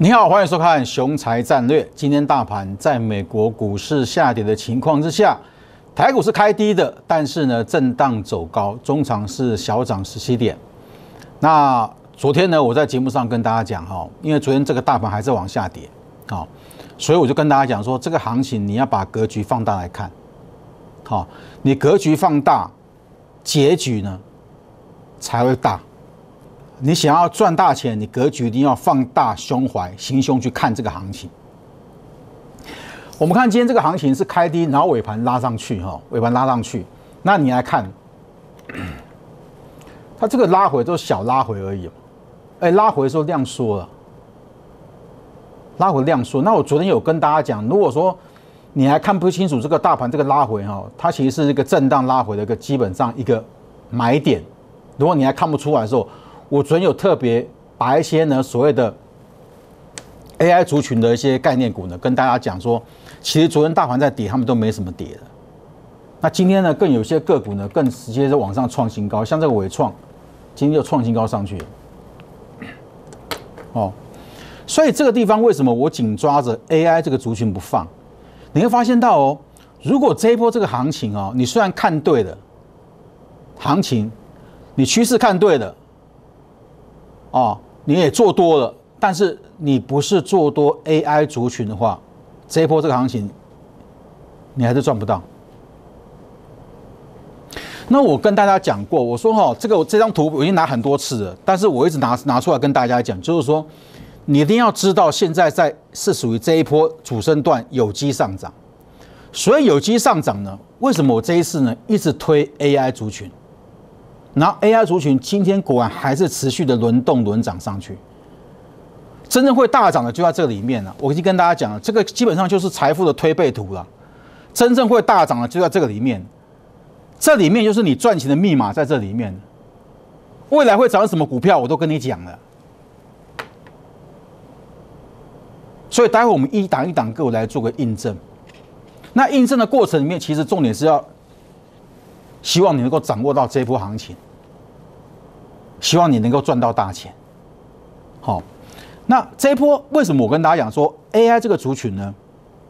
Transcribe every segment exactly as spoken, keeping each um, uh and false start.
你好，欢迎收看《雄才战略》。今天大盘在美国股市下跌的情况之下，台股是开低的，但是呢震荡走高，中场是小涨十七点。那昨天呢，我在节目上跟大家讲哈，因为昨天这个大盘还在往下跌，好，所以我就跟大家讲说，这个行情你要把格局放大来看，好，你格局放大，结局呢才会大。你想要赚大钱，你格局一定要放大胸怀、心胸去看这个行情。我们看今天这个行情是开低，然后尾盘拉上去，哈，尾盘拉上去。那你来看，它这个拉回都是小拉回而已嘛，哎，拉回的时候量缩了，拉回量缩。那我昨天有跟大家讲，如果说你还看不清楚这个大盘这个拉回哈，它其实是一个震荡拉回的一个基本上一个买点。如果你还看不出来的时候，我昨天有特别把一些呢所谓的 A I 族群的一些概念股呢，跟大家讲说，其实昨天大盘在跌，他们都没什么跌的。那今天呢，更有些个股呢，更直接是往上创新高，像这个伟创，今天又创新高上去了。哦，所以这个地方为什么我紧抓着 A I 这个族群不放？你会发现到哦，如果这一波这个行情哦，你虽然看对了行情，你趋势看对了。哦，你也做多了，但是你不是做多 A I 族群的话，这一波这个行情，你还是赚不到。那我跟大家讲过，我说哈、哦，这个这张图我已经拿很多次了，但是我一直拿拿出来跟大家讲，就是说，你一定要知道现在在是属于这一波主升段有机上涨，所以有机上涨呢，为什么我这一次呢一直推 A I 族群？然后 A I 族群今天果然还是持续的轮动轮涨上去，真正会大涨的就在这里面了。我已经跟大家讲了，这个基本上就是财富的推背图了。真正会大涨的就在这个里面，这里面就是你赚钱的密码在这里面。未来会涨什么股票，我都跟你讲了。所以待会我们一档一档个股来做个印证。那印证的过程里面，其实重点是要希望你能够掌握到这一波行情。希望你能够赚到大钱，好，那这一波为什么我跟大家讲说 A I 这个族群呢？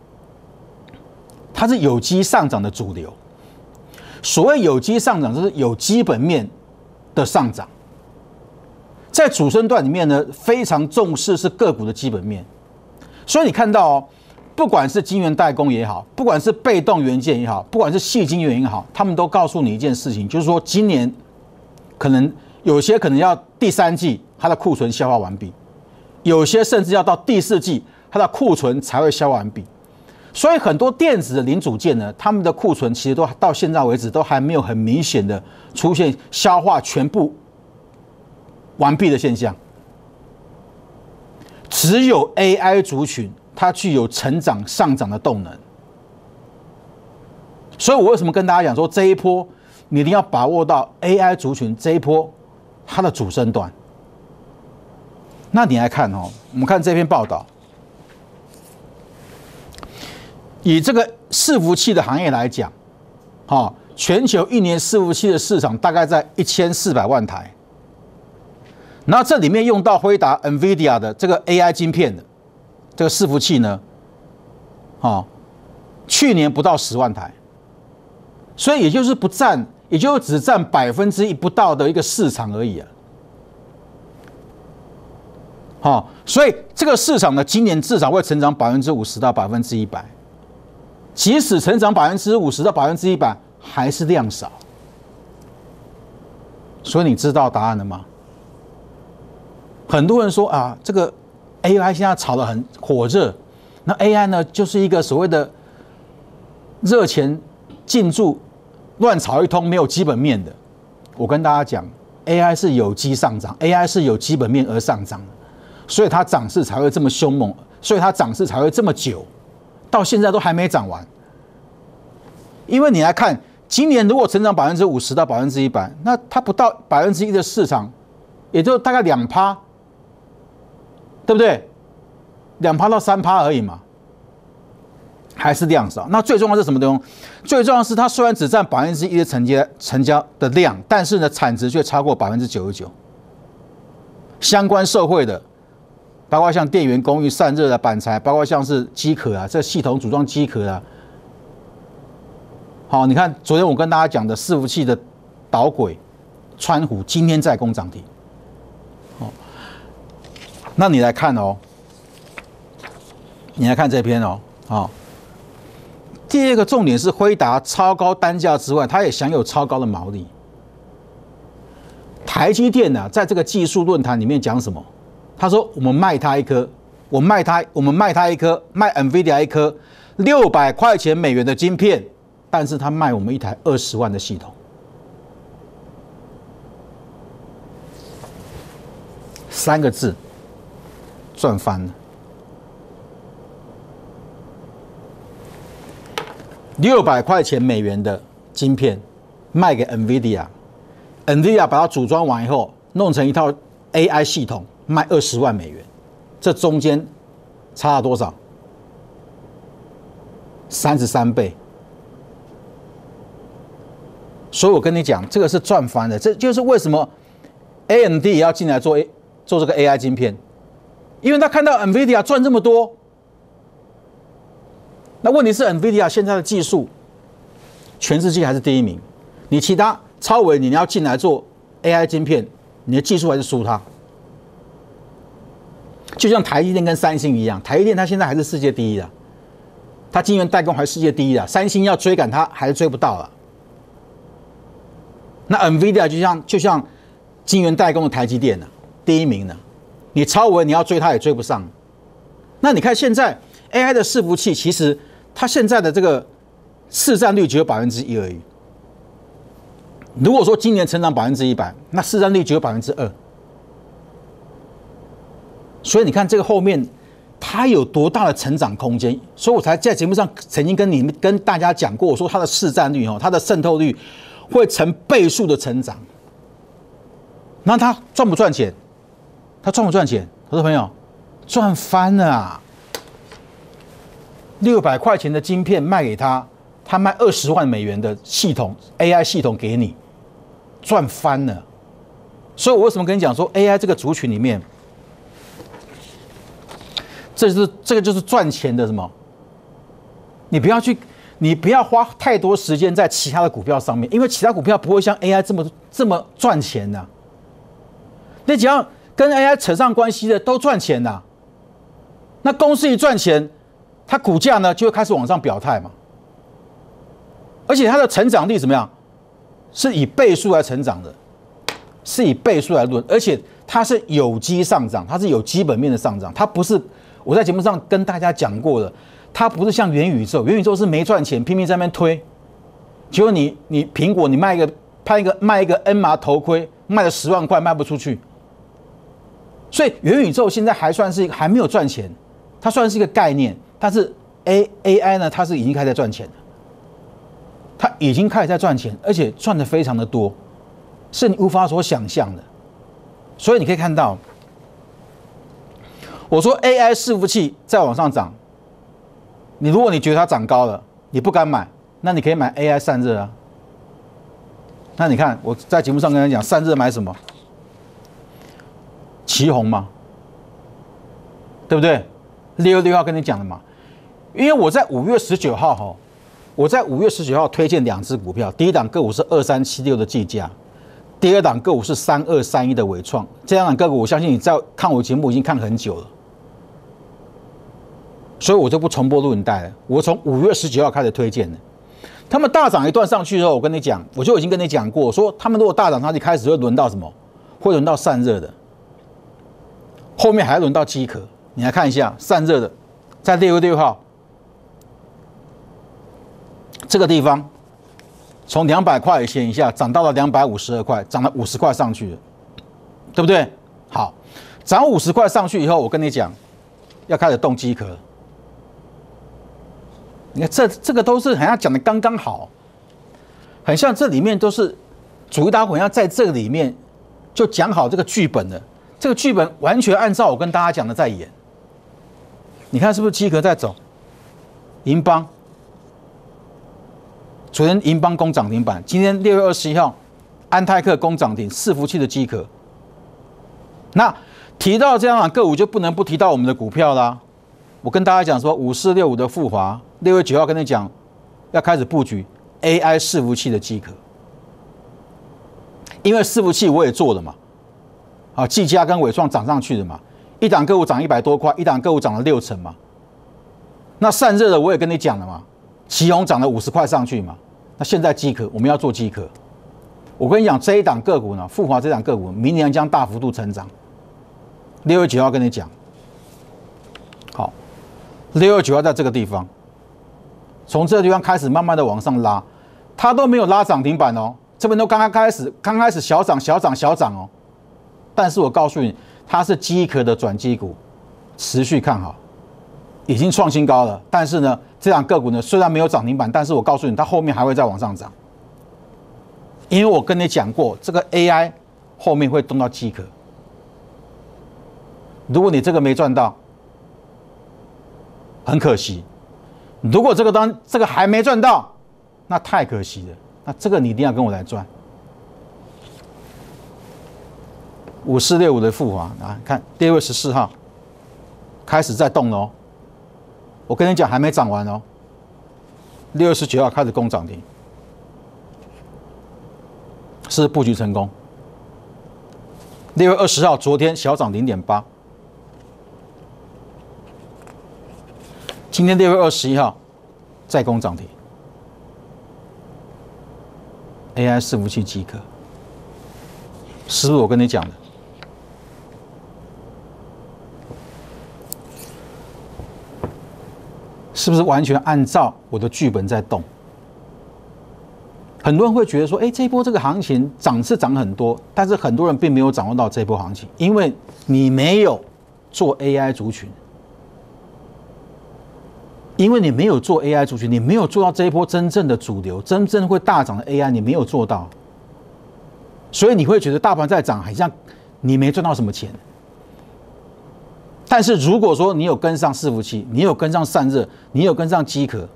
它是有机上涨的主流。所谓有机上涨，就是有基本面的上涨。在主升段里面呢，非常重视是个股的基本面。所以你看到哦，不管是晶圆代工也好，不管是被动元件也好，不管是矽晶圆也好，他们都告诉你一件事情，就是说今年可能。有些可能要第三季它的库存消化完毕，有些甚至要到第四季它的库存才会消化完毕。所以很多电子的零组件呢，他们的库存其实都到现在为止都还没有很明显的出现消化全部完毕的现象。只有 A I 族群它具有成长上涨的动能。所以我为什么跟大家讲说这一波你一定要把握到 A I 族群这一波它的主升段。那你来看哦，我们看这篇报道，以这个伺服器的行业来讲，哈，全球一年伺服器的市场大概在一千四百万台，然后这里面用到辉达 NVIDIA 的这个 A I 晶片的这个伺服器呢，哈，去年不到十万台，所以也就是不占。也就只占百分之一不到的一个市场而已啊，好，所以这个市场呢，今年至少会成长百分之五十到百分之一百，即使成长百分之五十到百分之一百，还是量少。所以你知道答案了吗？很多人说啊，这个 A I 现在炒得很火热，那 A I 呢，就是一个所谓的热钱进驻。乱炒一通没有基本面的，我跟大家讲 ，A I 是有机上涨 ，A I 是有基本面而上涨的，所以它涨势才会这么凶猛，所以它涨势才会这么久，到现在都还没涨完。因为你来看，今年如果成长百分之五十到百分之一百，那它不到百分之一的市场，也就大概两趴，对不对？两趴到三趴而已嘛。还是量少。那最重要是什么东西？最重要是它虽然只占百分之一的成交成交的量，但是呢产值却超过百分之九十九。相关受惠的包括像电源供应、散热的板材，包括像是机壳啊，这系统组装机壳啊。好，你看昨天我跟大家讲的伺服器的导轨、川湖，今天再攻涨停。哦，那你来看哦，你来看这篇哦，好。第二个重点是辉达超高单价之外，它也享有超高的毛利。台积电呢、啊，在这个技术论坛里面讲什么？他说我们卖它一颗，我卖它，我们卖它一颗，卖 NVIDIA 一颗六百块钱美元的晶片，但是他卖我们一台二十万的系统。三个字，赚翻了。六百块钱美元的晶片卖给 NVIDIA，NVIDIA 把它组装完以后，弄成一套 A I 系统，卖二十万美元，这中间差了多少？三十三倍。所以我跟你讲，这个是赚翻的，这就是为什么 A M D 也要进来做 A 做这个 A I 晶片，因为他看到 NVIDIA 赚这么多。那问题是 NVIDIA 现在的技术，全世界还是第一名。你其他超微，你要进来做 A I 晶片，你的技术还是输它。就像台积电跟三星一样，台积电它现在还是世界第一的，它晶圆代工还是世界第一的，三星要追赶它还是追不到了。那 NVIDIA 就像就像晶圆代工的台积电呢、啊，第一名呢，你超微你要追它也追不上。那你看现在 A I 的伺服器其实。它现在的这个市占率只有百分之一而已。如果说今年成长百分之一百，那市占率只有百分之二。所以你看这个后面它有多大的成长空间？所以我才在节目上曾经跟你们跟大家讲过，我说它的市占率哦，它的渗透率会成倍数的成长。那它赚不赚钱？它赚不赚钱？投资朋友，赚翻了啊！六百块钱的晶片卖给他，他卖二十万美元的系统 A I 系统给你，赚翻了。所以我为什么跟你讲说 A I 这个族群里面，这是这个就是赚钱的什么？你不要去，你不要花太多时间在其他的股票上面，因为其他股票不会像 A I 这么这么赚钱的、啊。你只要跟 A I 扯上关系的都赚钱的、啊，那公司一赚钱。它股价呢就会开始往上表态嘛，而且它的成长率怎么样？是以倍数来成长的，是以倍数来论，而且它是有机上涨，它是有基本面的上涨，它不是我在节目上跟大家讲过的，它不是像元宇宙，元宇宙是没赚钱，拼命在那边推，结果你你苹果你卖一个拍一个卖一个 N R 头盔，卖了十万块卖不出去，所以元宇宙现在还算是一个还没有赚钱，它算是一个概念。但是 A A I 呢，它是已经开始在赚钱了，它已经开始在赚钱，而且赚的非常的多，是你无法所想象的。所以你可以看到，我说 A I 伺服器再往上涨，你如果你觉得它涨高了，你不敢买，那你可以买 A I 散热啊。那你看我在节目上跟你讲，散热买什么？奇鋐嘛，对不对？六月六号跟你讲的嘛。因为我在五月十九号哈，我在五月十九号推荐两只股票，第一档个股是二三七六的技嘉，第二档个股是三二三一的伟创。这两档个股，我相信你在看我节目已经看很久了，所以我就不重播录影带了。我从五月十九号开始推荐的，他们大涨一段上去之后，我跟你讲，我就已经跟你讲过，说他们如果大涨，它就开始会轮到什么？会轮到散热的，后面还要轮到机壳。你来看一下散热的，在六月六号。这个地方从两百块钱以下涨到了两百五十二块，涨了五十块上去了，对不对？好，涨五十块上去以后，我跟你讲，要开始动机壳。你看这这个都是好像讲的刚刚好，很像这里面都是主力大伙要在这个里面就讲好这个剧本的，这个剧本完全按照我跟大家讲的在演。你看是不是机壳在走？银邦。昨天银邦攻涨停板，今天六月二十一号，安泰克攻涨停，伺服器的机壳。那提到这样的个股，就不能不提到我们的股票啦。我跟大家讲说，五四六五的富华，六月九号跟你讲，要开始布局 A I 伺服器的机壳，因为伺服器我也做了嘛，啊，技嘉跟伟创涨上去的嘛，一档个股涨一百多块，一档个股涨了六成嘛。那散热的我也跟你讲了嘛，奇宏涨了五十块上去嘛。那现在机壳我们要做机壳，我跟你讲这一档个股呢，富华这档个股明年将大幅度成长。六月九号跟你讲，好，六月九号在这个地方，从这个地方开始慢慢的往上拉，它都没有拉涨停板哦，这边都刚刚开始，刚开始小涨小涨小涨哦，但是我告诉你，它是机壳的转机股，持续看好，已经创新高了。但是呢，这档个股呢虽然没有涨停板，但是我告诉你，它后面还会再往上涨，因为我跟你讲过，这个 A I 后面会动到机壳。如果你这个没赚到，很可惜；如果这个当这个还没赚到，那太可惜了。那这个你一定要跟我来赚。五四六五的富华啊，看六月十四号开始在动了哦。我跟你讲，还没涨完哦。六月十九号开始攻涨停，是布局成功。六月二十号，昨天小涨零点八。今天六月二十一号再攻涨停 ，A I 伺服器机壳，是不是我跟你讲的？是不是完全按照我的剧本在动？很多人会觉得说，哎，这一波这个行情涨是涨很多，但是很多人并没有掌握到这波行情，因为你没有做 A I 族群。因为你没有做 A I 族群，你没有做到这一波真正的主流，真正会大涨的 A I， 你没有做到，所以你会觉得大盘在涨，好像你没赚到什么钱。但是如果说你有跟上伺服器，你有跟上散热，你有跟上机壳，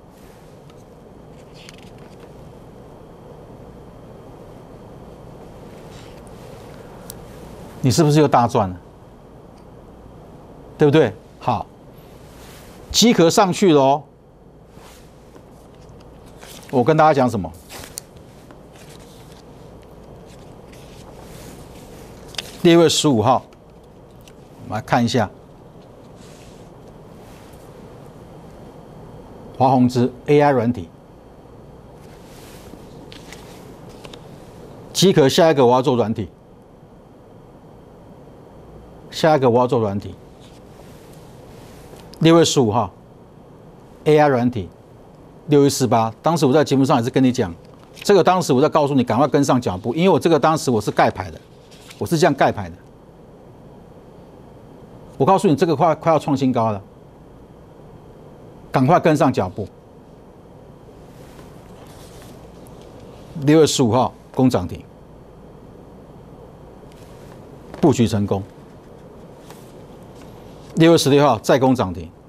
你是不是又大赚了？对不对？好。机壳上去了哦，我跟大家讲什么？六月十五号，我们来看一下华宏资 A I 软体机壳，下一个我要做软体，下一个我要做软体。六月十五号 ，A I 软体，六一四八。当时我在节目上也是跟你讲，这个当时我在告诉你赶快跟上脚步，因为我这个当时我是盖牌的，我是这样盖牌的。我告诉你，这个快快要创新高了，赶快跟上脚步。六月十五号攻涨停，布局成功。六月十六号再攻涨停，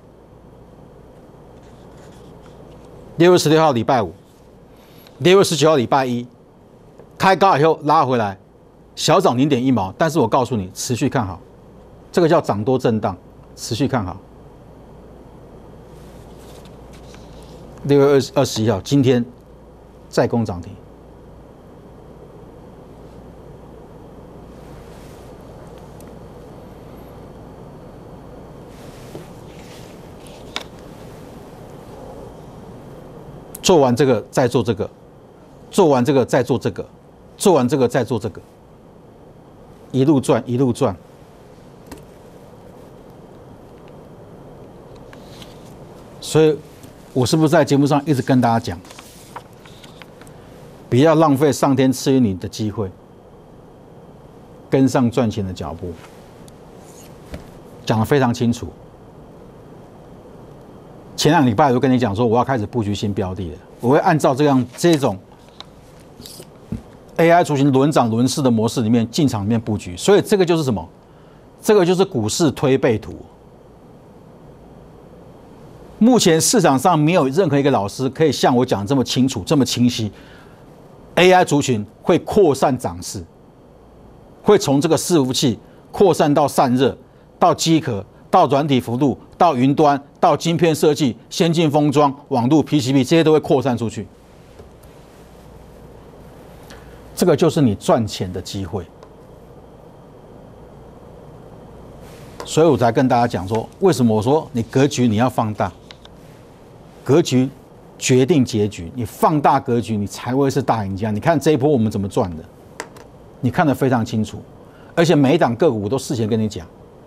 六月十六号礼拜五，六月十九号礼拜一，开高以后拉回来，小涨零点一毛，但是我告诉你，持续看好，这个叫涨多震荡，持续看好。六月二十二十一号，今天再攻涨停。做完这个再做这个，做完这个再做这个，做完这个再做这个，一路赚一路赚。所以，我是不是在节目上一直跟大家讲，不要浪费上天赐予你的机会，跟上赚钱的脚步，讲得非常清楚。前两礼拜我就跟你讲说，我要开始布局新标的了，我会按照这样这种 A I 族群轮涨轮势的模式里面进场里面布局，所以这个就是什么？这个就是股市推背图。目前市场上没有任何一个老师可以像我讲这么清楚、这么清晰。A I 族群会扩散涨势，会从这个伺服器扩散到散热、到机壳、到软体服务、到云端、到晶片设计、先进封装、网络 P C B， 这些都会扩散出去。这个就是你赚钱的机会。所以我才跟大家讲说，为什么我说你格局你要放大，格局决定结局，你放大格局，你才会是大赢家。你看这一波我们怎么赚的，你看得非常清楚，而且每一档个股我都事前跟你讲，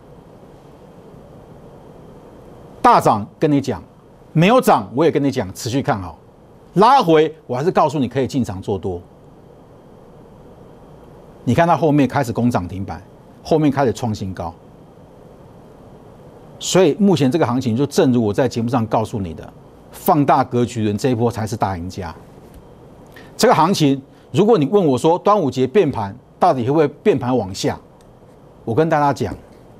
大涨跟你讲，没有涨我也跟你讲，持续看好，拉回我还是告诉你可以进场做多。你看它后面开始攻涨停板，后面开始创新高。所以目前这个行情就正如我在节目上告诉你的，放大格局的人这一波才是大赢家。这个行情，如果你问我说端午节变盘到底会不会变盘往下，我跟大家讲，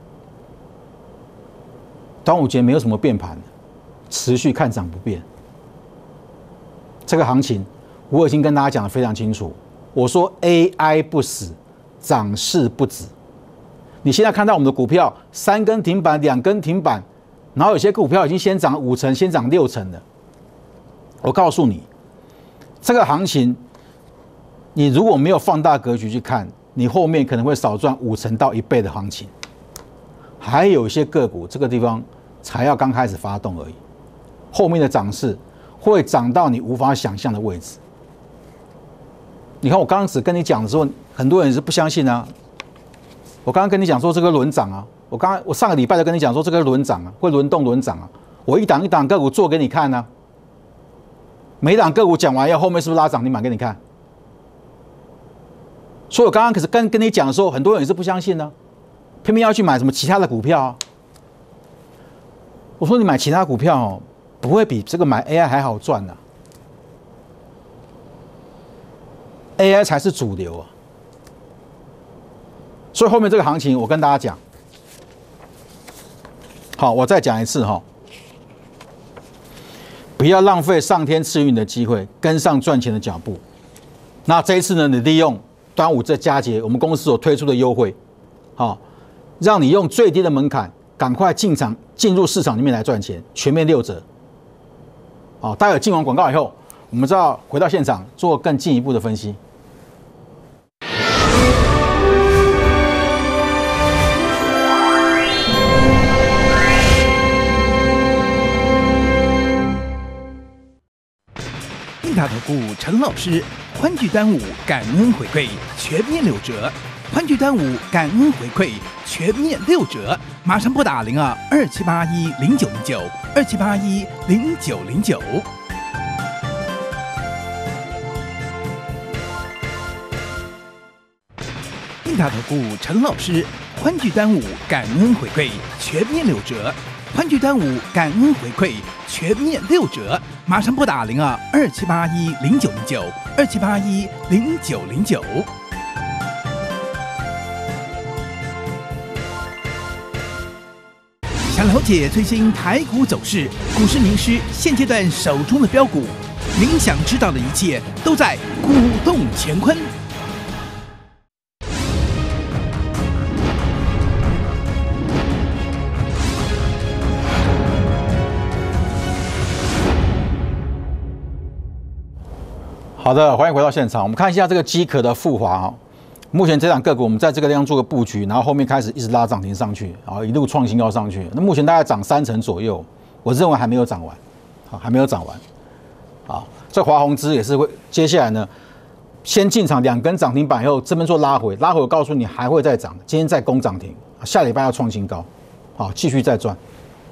端午节没有什么变盘，持续看涨不变。这个行情我已经跟大家讲得非常清楚，我说 A I 不死，涨势不止。你现在看到我们的股票三根停板、两根停板，然后有些股票已经先涨五成、先涨六成了。我告诉你，这个行情，你如果没有放大格局去看，你后面可能会少赚五成到一倍的行情。还有一些个股，这个地方才要刚开始发动而已，后面的涨势会涨到你无法想象的位置。你看我刚刚只跟你讲的时候，很多人是不相信啊。我刚刚跟你讲说这个轮涨啊，我刚刚我上个礼拜就跟你讲说这个轮涨啊，会轮动轮涨啊，我一档一档个股做给你看啊。每一档个股讲完以后，后面是不是拉涨停板给你看？所以我刚刚可是跟跟你讲的时候，很多人也是不相信呢、啊，偏偏要去买什么其他的股票啊。我说你买其他股票哦，不会比这个买 A I 还好赚呐、啊、，A I 才是主流啊。所以后面这个行情，我跟大家讲，好，我再讲一次哈，不要浪费上天赐予你的机会，跟上赚钱的脚步。那这一次呢，你利用端午这佳节，我们公司所推出的优惠，好，让你用最低的门槛，赶快进场进入市场里面来赚钱，全面六折。好，待会进完广告以后，我们知道回到现场做更进一步的分析。 大投顾陈老师，欢聚端午，感恩回馈，全面六折。欢聚端午，感恩回馈，全面六折。马上拨打零二二七八一零九零九二七八一零九零九。大投顾陈老师，欢聚端午，感恩回馈，全面六折。欢聚端午，感恩回馈，全面六折。马上拨打零二二七八一零九零九二七八一零九零九。想了解最新台股走势，股市名师现阶段手中的标股，您想知道的一切都在股动乾坤。 好的，欢迎回到现场。我们看一下这个机壳的复华啊，目前这档个股我们在这个地方做个布局，然后后面开始一直拉涨停上去，然后一路创新高上去。那目前大概涨三成左右，我认为还没有涨完，啊，还没有涨完。啊，这华宏资也是会接下来呢，先进场两根涨停板以后，这边做拉回，拉回我告诉你还会再涨，今天再攻涨停，下礼拜要创新高，好，继续再赚。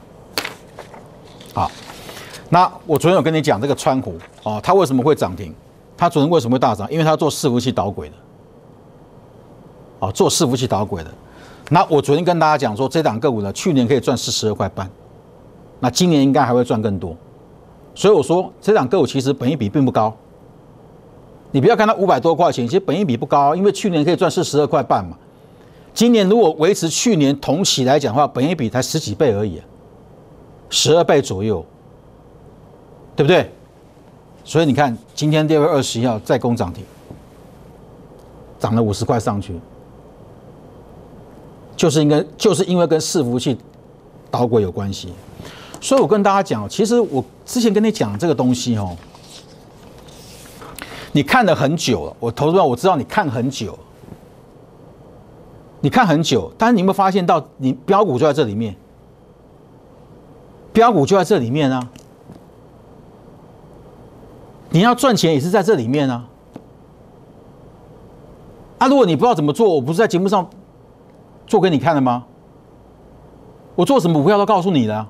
好，那我昨天有跟你讲这个川湖啊，它为什么会涨停？它昨天为什么会大涨？因为它做伺服器导轨的，啊，做伺服器导轨的。那我昨天跟大家讲说，这档个股呢，去年可以赚四十二块半，那今年应该还会赚更多。所以我说，这档个股其实本益比并不高。你不要看它五百多块钱，其实本益比不高，因为去年可以赚四十二块半嘛。今年如果维持去年同期来讲的话，本益比才十几倍而已、啊，十二倍左右，对不对？所以你看，今天六月二十一号再攻涨停，涨了五十块上去， 就是应该就是因为跟伺服器导轨有关系。所以我跟大家讲，其实我之前跟你讲这个东西哦，你看了很久了，我投资者我知道你看很久，你看很久，但是你有没有发现到，你标股就在这里面，标股就在这里面啊，你要赚钱也是在这里面啊。啊，如果你不知道怎么做，我不是在节目上做给你看的吗？我做什么股票都告诉你了、啊，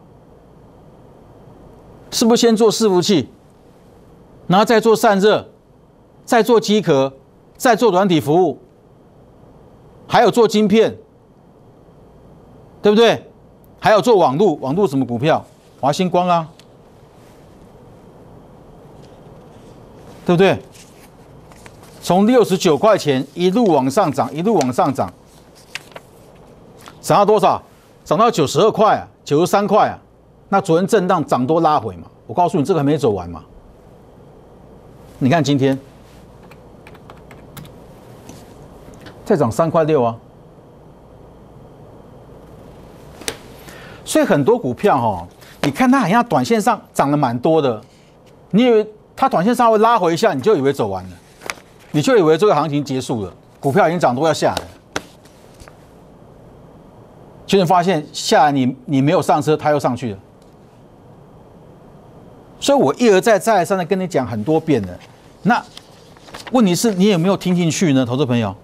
是不是先做伺服器，然后再做散热，再做机壳，再做软体服务，还有做晶片，对不对？还有做网路，网路什么股票？华星光啊，对不对？从六十九块钱一路往上涨，一路往上涨，涨到多少？涨到九十二块啊，九十三块啊。那昨天震荡涨多拉回嘛，我告诉你这个还没走完嘛。你看今天再涨三块六啊。所以很多股票哈、哦，你看它好像短线上涨了蛮多的，你以为它短线上会拉回一下，你就以为走完了，你就以为这个行情结束了，股票已经涨多要下来了。结果发现下来你你没有上车，它又上去了。所以我一而再再而三的跟你讲很多遍了。那问题是你有没有听进去呢，投资朋友？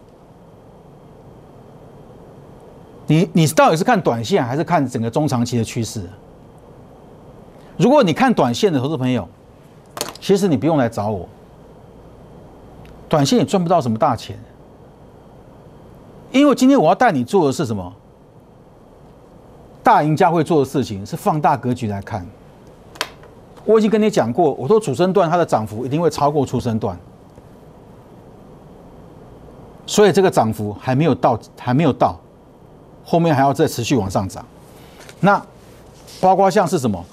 你你到底是看短线还是看整个中长期的趋势？如果你看短线的投资朋友，其实你不用来找我，短线也赚不到什么大钱，因为今天我要带你做的是什么？大赢家会做的事情是放大格局来看。我已经跟你讲过，我说主升段它的涨幅一定会超过初升段，所以这个涨幅还没有到，还没有到，后面还要再持续往上涨。那包括像是什么？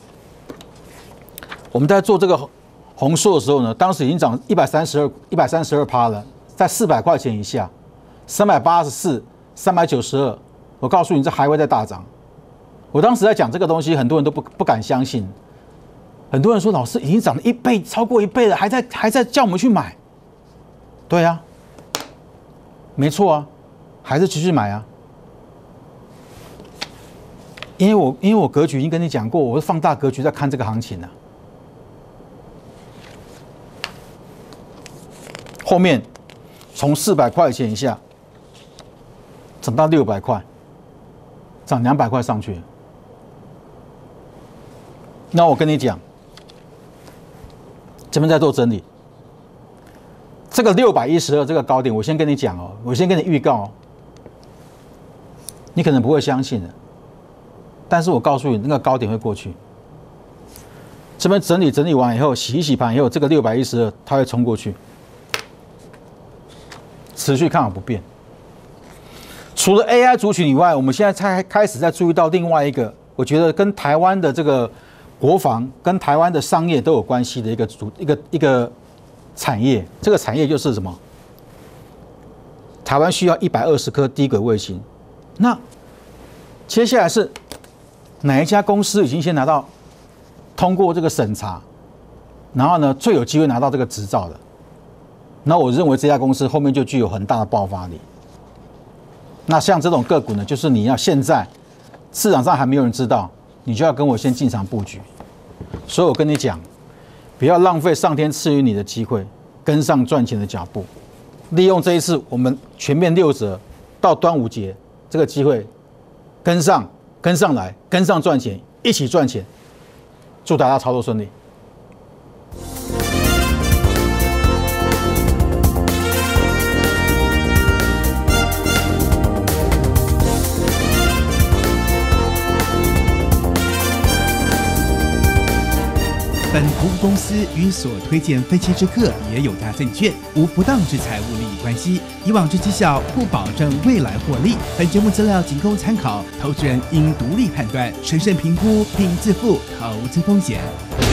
我们在做这个红硕的时候呢，当时已经涨一百三十二、一百三十二趴了，在四百块钱以下，三百八十四、三百九十二，我告诉你，这还会再大涨。我当时在讲这个东西，很多人都不不敢相信。很多人说，老师已经涨了一倍，超过一倍了，还在还在叫我们去买。对啊，没错啊，还是继续买啊。因为我因为我格局已经跟你讲过，我是放大格局在看这个行情啊。后面从四百块钱以下涨到六百块，涨两百块上去。那我跟你讲。这边在做整理，这个六百一十二这个高点，我先跟你讲哦，我先跟你预告哦，你可能不会相信的，但是我告诉你，那个高点会过去。这边整理整理完以后，洗一洗盘以后，这个六百一十二它会冲过去，持续看好不变。除了 A I 族群以外，我们现在才开始在注意到另外一个，我觉得跟台湾的这个。国防跟台湾的商业都有关系的一个主一个一个产业，这个产业就是什么？台湾需要一百二十颗低轨卫星，那接下来是哪一家公司已经先拿到通过这个审查，然后呢最有机会拿到这个执照的？那我认为这家公司后面就具有很大的爆发力。那像这种个股呢，就是你要现在市场上还没有人知道。你就要跟我先进场布局，所以我跟你讲，不要浪费上天赐予你的机会，跟上赚钱的脚步，利用这一次我们全面六折到端午节这个机会，跟上跟上来，跟上赚钱，一起赚钱，祝大家操作顺利。 本投资公司与所推荐分期之客也有大证券，无不当之财务利益关系。以往之绩效不保证未来获利。本节目资料仅供参考，投资人应独立判断、审慎评估并自负投资风险。